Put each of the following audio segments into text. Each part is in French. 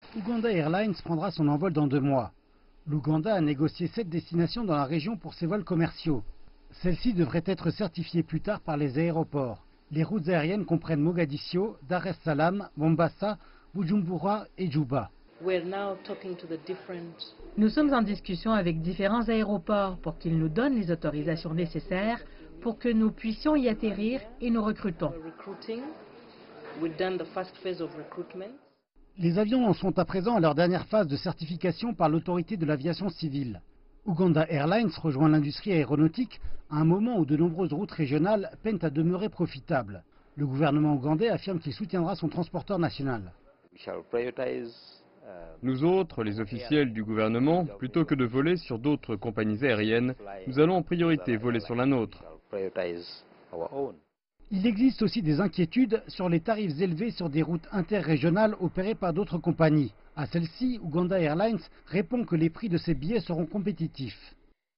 Uganda Airlines prendra son envol dans 2 mois. L'Ouganda a négocié 7 destinations dans la région pour ses vols commerciaux. Celles-ci devraient être certifiées plus tard par les aéroports. Les routes aériennes comprennent Mogadiscio, Dar es Salaam, Mombasa, Bujumbura et Djouba. Nous sommes en discussion avec différents aéroports pour qu'ils nous donnent les autorisations nécessaires pour que nous puissions y atterrir et nous recrutons. Les avions en sont à présent à leur dernière phase de certification par l'autorité de l'aviation civile. Uganda Airlines rejoint l'industrie aéronautique à un moment où de nombreuses routes régionales peinent à demeurer profitables. Le gouvernement ougandais affirme qu'il soutiendra son transporteur national. Nous autres, les officiels du gouvernement, plutôt que de voler sur d'autres compagnies aériennes, nous allons en priorité voler sur la nôtre. Il existe aussi des inquiétudes sur les tarifs élevés sur des routes interrégionales opérées par d'autres compagnies. À celle-ci, Uganda Airlines répond que les prix de ses billets seront compétitifs.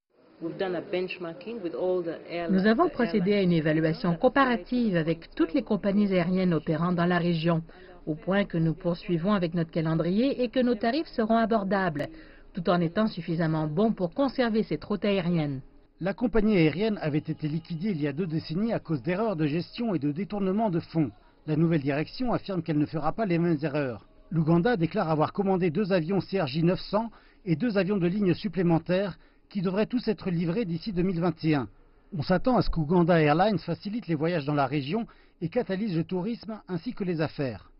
Nous avons procédé à une évaluation comparative avec toutes les compagnies aériennes opérant dans la région, au point que nous poursuivons avec notre calendrier et que nos tarifs seront abordables, tout en étant suffisamment bons pour conserver cette route aérienne. La compagnie aérienne avait été liquidée il y a 2 décennies à cause d'erreurs de gestion et de détournement de fonds. La nouvelle direction affirme qu'elle ne fera pas les mêmes erreurs. L'Ouganda déclare avoir commandé 2 avions CRJ-900 et 2 avions de ligne supplémentaires qui devraient tous être livrés d'ici 2021. On s'attend à ce qu'Uganda Airlines facilite les voyages dans la région et catalyse le tourisme ainsi que les affaires.